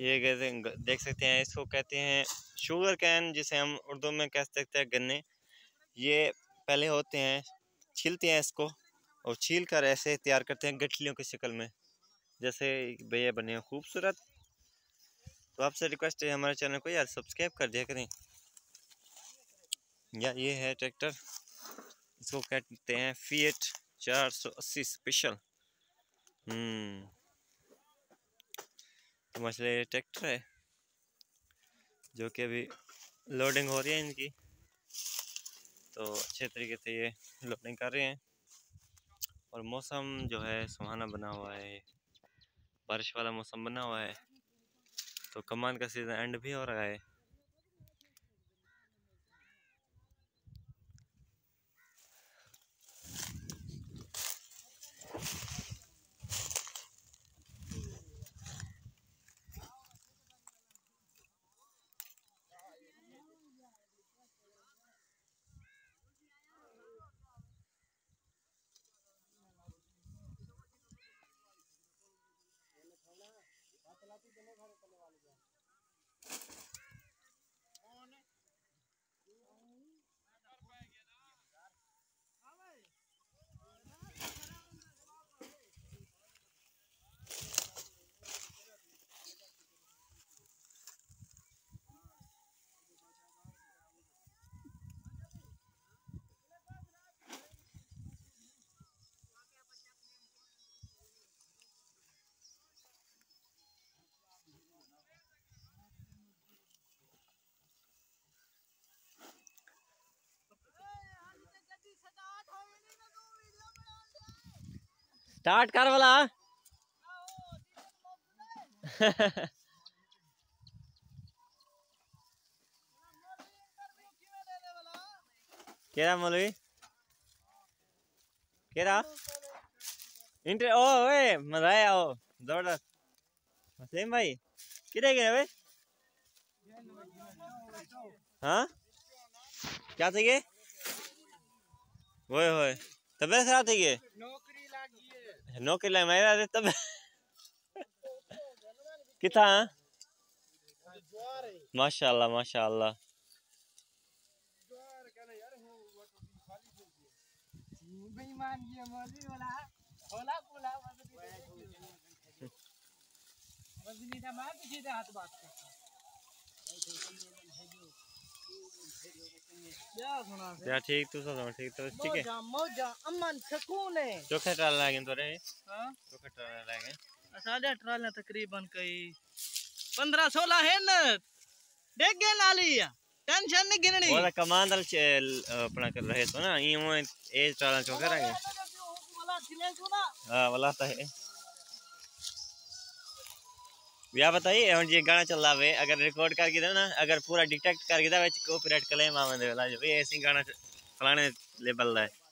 ये देख सकते हैं, इसको कहते हैं शुगर कैन, जिसे हम उर्दू में कह सकते हैं गन्ने। ये पहले होते हैं, छीलते हैं इसको और छील कर ऐसे तैयार करते हैं गठलियों की शक्ल में, जैसे भैया बने हैं खूबसूरत। तो आपसे रिक्वेस्ट है हमारे चैनल को यार सब्सक्राइब कर दिया करें। यार ये है ट्रैक्टर, इसको कहते हैं फीएट 480 स्पेशल। तो मसले ट्रैक्टर है जो कि अभी लोडिंग हो रही है इनकी, तो अच्छे तरीके से ये लोडिंग कर रहे हैं। और मौसम जो है सुहाना बना हुआ है, बारिश वाला मौसम बना हुआ है। तो कमान का सीज़न एंड भी हो रहा है। स्टार्ट कर वाला केरा मौलवी केरा इंटर ओ ओए मजा आया ओ जबरदस्त। वसीम भाई किधर गए भाई? हाँ क्या चाहिए? वो होए तबीयत खराब थी के नौकरी लग मेरा तब किथा? माशाल्लाह माशाल्लाह। यार ठीक तू सब ठीक तो ठीक है। मौजा अमन सुकून है। चोखे ट्राल लागे तो रे। हां चोखे ट्राल लागे साढ़े ट्राल तकरीबन कई 15-16 है न देख गए नाली टेंशन नहीं गिननी। वो कमांडर अपना कर रहे तो ना ये ए ट्राल चोखे रहे हां वाला तो है। या बताइए हम ये गाना चल रहा है, अगर रिकॉर्ड करके दे ना, अगर पूरा डिटेक्ट करके दे कॉपीराइट क्लेम आवे वाला जो ये ऐसी गाना फलाने लेवल है।